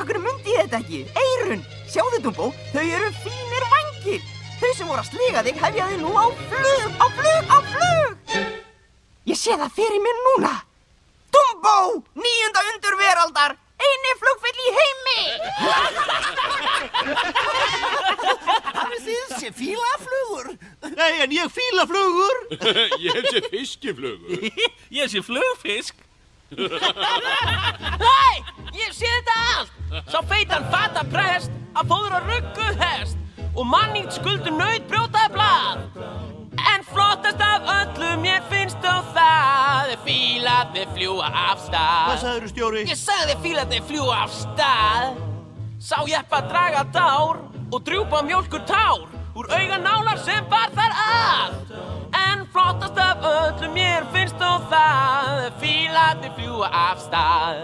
Akkur mundi ég þetta ekki? Eyrun! Sjáðu, Dumbo, þau eru fínir vængir. Þau sem voru að sliga þig hefja þig nú á flug. Ég sé það fyrir mér núna. Dumbo, 9. undur veraldar, eini flugfugl í heimi. Hafið þið sé fílaflugur? Nei, en ég fíla flugur. Ég sé fiskiflugur. Ég sé flugfisk. Hæ, ég sé þetta allt. Sá feitan fataprest að fóðra rugguð hest og mannýtt skuldu naut brjótaði blað. En flottast af öllu mér finnst þó það fílarnir fljúga af stað. Hvað sagðirðu, stjóri? Ég sagði fílarnir fljúga af stað. Sá jeppa draga dár og drjúpa mjólkurtár úr auga nálar sem bar þar að. En flottast af öllu mér finnst þó það fílarnir fljúga af stað.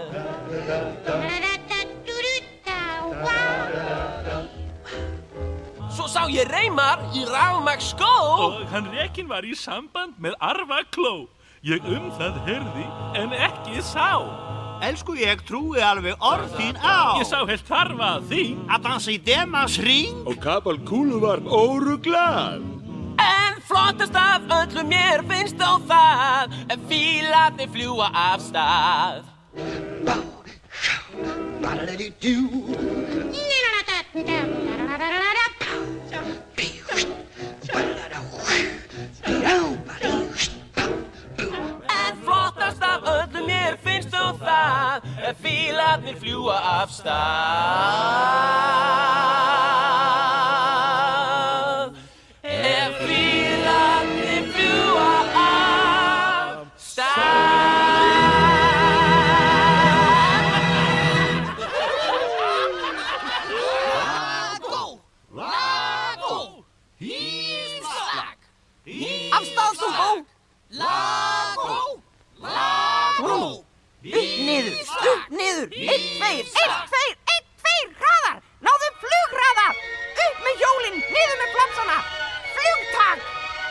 Svo sá ég Reimar í rafmagnsskó Og hann rekinn var í samband með arfakló. Ég það heyrði en ekki sá. Elsku, ég trúi alveg orð þín á. Ég sá heilt þarfa þín Að dansa í Demas hring. Og kapalkúluvarp óruglað. En flottast af öllu mér finnst þó það fílarnir fljúga af stað. En flottast af öllu mér finnst þó það fílarnir fljúga af stað. Fílarnir fljúga af stað. Lago, hýrslag, Af stað, Dumbo. lago, Upp, niður, einn, tveir, hraðar. Náðu flughraða. Upp með hjólinn, niður með flapsana. Flugtak.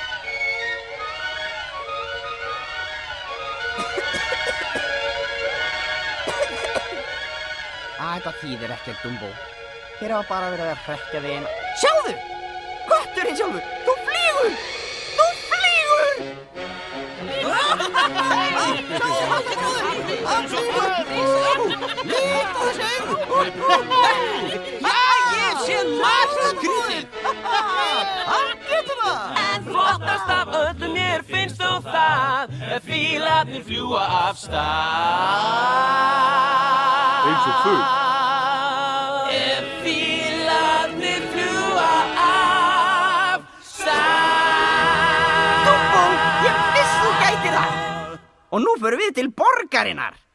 Þetta þýðir ekkert, Dumbo. Þeir hafa bara verið að hrekkja þig eina. Sjáðu! Kötturinn sjálfur, þú flýgur! Ég sé margt skrýtið. Hann getur það! En flottast af öllu mér finnst þó það fílarnir fljúga af stað. Eins og fugl. Fílarnir fljúga af stað. Dumbo, ég viss þú gæti það! Og nú förum við til borgarinnar.